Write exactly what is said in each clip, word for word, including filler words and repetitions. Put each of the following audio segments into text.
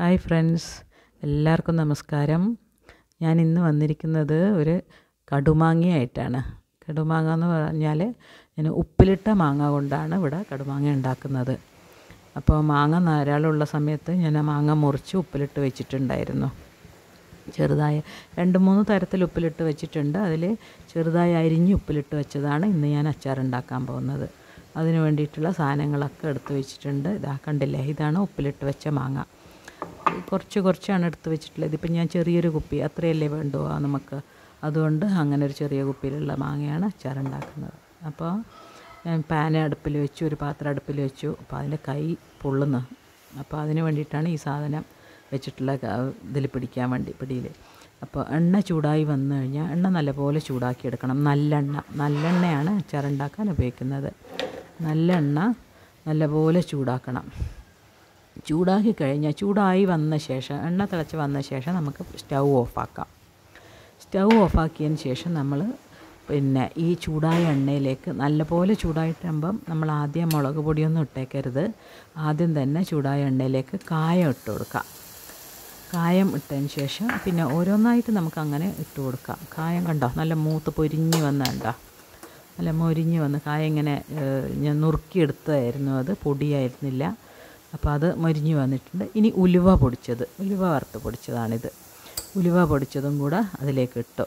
Hi friends, എല്ലാവർക്കും നമസ്കാരം. ഞാൻ ഇന്ന് വന്നിരിക്കുന്നത് ഒരു കടുമാങ്ങയായിട്ടാണ്. കടുമാങ്ങ എന്ന് പറഞ്ഞാൽ ഞാൻ ഉപ്പിലിട്ട മാങ്ങ കൊണ്ടാണ് ഇവിടെ കടുമാങ്ങ ഉണ്ടാക്കുന്നത്. അപ്പോൾ മാങ്ങ ധാരാളമുള്ള സമയത്ത് ഞാൻ ആ മാങ്ങ മുറിച്ച് ഉപ്പിലിട്ട് വെച്ചിട്ടുണ്ടായിരുന്നു. ചെറുതായ രണ്ട് മൂന്ന് തരത്തിൽ ഉപ്പിലിട്ട് വെച്ചിട്ടുണ്ട്. അതിൽ ചെറുതായി അരിഞ്ഞ് ഉപ്പിലിട്ട് വെച്ചതാണ് ഇന്ന് ഞാൻ അച്ചാറുണ്ടാക്കാൻ പോകുന്നത്. അതിന് വേണ്ടിയിട്ടുള്ള സാധനങ്ങളൊക്കെ എടുത്ത് വെച്ചിട്ടുണ്ട്. ഇതാ കണ്ടില്ലേ, ഇതാണ് ഉപ്പിലിട്ട് വെച്ച മാങ്ങ. കുറച്ച് കുറച്ചാണ് എടുത്ത് വെച്ചിട്ടുള്ളത്. ഇതിപ്പോൾ ഞാൻ ചെറിയൊരു കുപ്പി അത്രയല്ലേ വേണ്ടുവോ നമുക്ക്, അതുകൊണ്ട് അങ്ങനെ ഒരു ചെറിയ കുപ്പിയിലുള്ള മാങ്ങയാണ് അച്ചാറുണ്ടാക്കുന്നത്. അപ്പോൾ ഞാൻ പാൻ അടുപ്പിൽ വെച്ചു, ഒരു പാത്രം അടുപ്പിൽ വെച്ചു. അപ്പോൾ അതിൻ്റെ കൈ പൊള്ളുന്നു. അപ്പോൾ അതിന് വേണ്ടിയിട്ടാണ് ഈ സാധനം വെച്ചിട്ടുള്ള ഇതിൽ പിടിക്കാൻ വേണ്ടി പിടിയിൽ. അപ്പോൾ എണ്ണ ചൂടായി വന്നു കഴിഞ്ഞാൽ എണ്ണ നല്ലപോലെ ചൂടാക്കി എടുക്കണം. നല്ലെണ്ണ നല്ലെണ്ണയാണ് അച്ചാറുണ്ടാക്കാൻ ഉപയോഗിക്കുന്നത്. നല്ലെണ്ണ നല്ലപോലെ ചൂടാക്കണം. ചൂടാക്കി കഴിഞ്ഞാൽ ചൂടായി വന്ന ശേഷം എണ്ണ തിളച്ച് വന്ന ശേഷം നമുക്ക് സ്റ്റൗ ഓഫാക്കാം. സ്റ്റൗ ഓഫാക്കിയതിന് ശേഷം നമ്മൾ പിന്നെ ഈ ചൂടായ എണ്ണയിലേക്ക് നല്ലപോലെ ചൂടായിട്ടാകുമ്പം നമ്മൾ ആദ്യം മുളക് പൊടിയൊന്നും ഇട്ടേക്കരുത്. ആദ്യം തന്നെ ചൂടായ എണ്ണയിലേക്ക് കായം ഇട്ട് കൊടുക്കാം. കായം ഇട്ടതിന് ശേഷം പിന്നെ ഓരോന്നായിട്ട് നമുക്ക് അങ്ങനെ ഇട്ട് കൊടുക്കാം. കായം കണ്ടോ, നല്ല മൂത്ത് പൊരിഞ്ഞ് വന്ന കണ്ടോ, നല്ല മൊരിഞ്ഞ് വന്ന് കായം ഇങ്ങനെ ഞാൻ നുറുക്കിയെടുത്തതായിരുന്നു, അത് പൊടിയായിരുന്നില്ല. അപ്പോൾ അത് മൊരിഞ്ഞ് വന്നിട്ടുണ്ട്. ഇനി ഉലുവ പൊടിച്ചത്, ഉലുവ വറുത്ത് പൊടിച്ചതാണിത്. ഉലുവ പൊടിച്ചതും കൂടെ അതിലേക്ക് ഇട്ടു.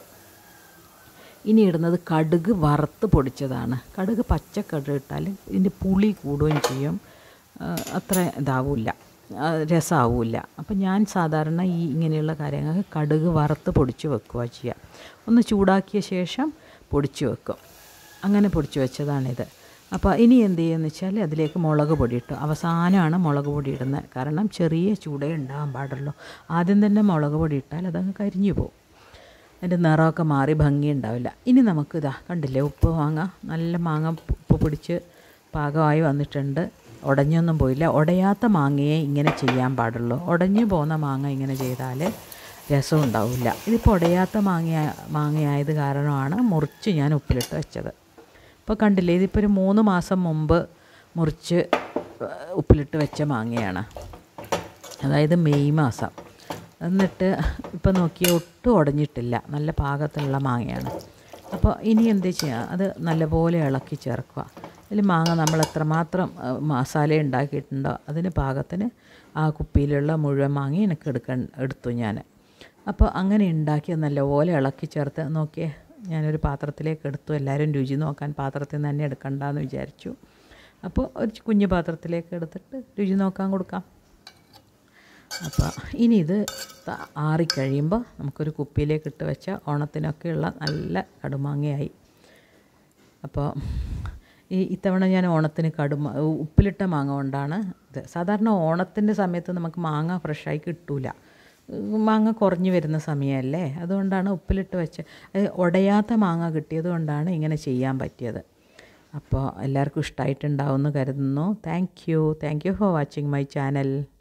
ഇനി ഇടുന്നത് കടുക് വറുത്ത് പൊടിച്ചതാണ്. കടുക് പച്ചക്കടുക് ഇട്ടാൽ ഇതിൻ്റെ പുളി കൂടുകയും ചെയ്യും, അത്ര ഇതാവില്ല, രസമാവില്ല. അപ്പം ഞാൻ സാധാരണ ഈ ഇങ്ങനെയുള്ള കാര്യങ്ങൾക്ക് കടുക് വറുത്ത് പൊടിച്ച് വെക്കുക ചെയ്യുക. ഒന്ന് ചൂടാക്കിയ ശേഷം പൊടിച്ച് വെക്കും. അങ്ങനെ പൊടിച്ച് വെച്ചതാണിത്. അപ്പോൾ ഇനി എന്ത് ചെയ്യുമെന്ന് വെച്ചാൽ അതിലേക്ക് മുളക് പൊടി ഇട്ടു. അവസാനമാണ് മുളക് പൊടി ഇടുന്നത്, കാരണം ചെറിയ ചൂടേ ഉണ്ടാകാൻ പാടുള്ളൂ. ആദ്യം തന്നെ മുളക് പൊടി ഇട്ടാൽ അതങ്ങ് കരിഞ്ഞു പോകും, അതിൻ്റെ നിറമൊക്കെ മാറി ഭംഗി ഉണ്ടാവില്ല. ഇനി നമുക്ക് ഇതാ കണ്ടില്ലേ, ഉപ്പ് മാങ്ങ, നല്ല മാങ്ങ ഉപ്പ് പിടിച്ച് പാകമായി വന്നിട്ടുണ്ട്. ഉടഞ്ഞൊന്നും പോയില്ല. ഉടയാത്ത മാങ്ങയെ ഇങ്ങനെ ചെയ്യാൻ പാടുള്ളൂ. ഉടഞ്ഞു പോകുന്ന മാങ്ങ ഇങ്ങനെ ചെയ്താൽ രസം ഉണ്ടാവില്ല. ഇതിപ്പോൾ ഉടയാത്ത മാങ്ങ മാങ്ങയായത് കാരണമാണ് മുറിച്ച് ഞാൻ ഉപ്പിലിട്ട് വെച്ചത്. ഇപ്പോൾ കണ്ടില്ലേ, ഇതിപ്പോൾ ഒരു മൂന്ന് മാസം മുമ്പ് മുറിച്ച് ഉപ്പിലിട്ട് വെച്ച മാങ്ങയാണ്, അതായത് മെയ് മാസം. എന്നിട്ട് ഇപ്പോൾ നോക്കിയാൽ ഒട്ടും ഉടഞ്ഞിട്ടില്ല, നല്ല പാകത്തിലുള്ള മാങ്ങയാണ്. അപ്പോൾ ഇനി എന്ത് ചെയ്യുക, അത് നല്ലപോലെ ഇളക്കി ചേർക്കുക. അതിൽ മാങ്ങ നമ്മൾ എത്രമാത്രം മസാല ഉണ്ടാക്കിയിട്ടുണ്ടോ അതിന് പാകത്തിന് ആ കുപ്പിയിലുള്ള മുഴുവൻ മാങ്ങ എനിക്ക് എടുക്കാൻ എടുത്തു ഞാൻ. അപ്പോൾ അങ്ങനെ ഉണ്ടാക്കി നല്ലപോലെ ഇളക്കി ചേർത്ത് നോക്കിയേ, ഞാനൊരു പാത്രത്തിലേക്ക് എടുത്തു. എല്ലാവരും രുചി നോക്കാൻ പാത്രത്തിൽ നിന്ന് തന്നെ എടുക്കണ്ടെന്ന് വിചാരിച്ചു. അപ്പോൾ ഒരു കുഞ്ഞു പാത്രത്തിലേക്ക് എടുത്തിട്ട് രുചി നോക്കാൻ കൊടുക്കാം. അപ്പോൾ ഇനി ഇത് ആറിക്കഴിയുമ്പോൾ നമുക്കൊരു കുപ്പിയിലേക്ക് ഇട്ട് വെച്ചാൽ ഓണത്തിനൊക്കെയുള്ള നല്ല കടുമാങ്ങയായി. അപ്പോൾ ഈ ഇത്തവണ ഞാൻ ഓണത്തിന് കടുമ ഉപ്പിലിട്ട മാങ്ങ കൊണ്ടാണ് ഇത്. സാധാരണ ഓണത്തിൻ്റെ സമയത്ത് നമുക്ക് മാങ്ങ ഫ്രഷായി കിട്ടൂല, മാങ്ങ കുറഞ്ഞു വരുന്ന സമയമല്ലേ, അതുകൊണ്ടാണ് ഉപ്പിലിട്ട് വെച്ച് ഉടയാത്ത മാങ്ങ കിട്ടിയത് കൊണ്ടാണ് ഇങ്ങനെ ചെയ്യാൻ പറ്റിയത്. അപ്പോൾ എല്ലാവർക്കും ഇഷ്ടമായിട്ടുണ്ടാവുമെന്ന് കരുതുന്നു. Thank you thank you for watching my channel.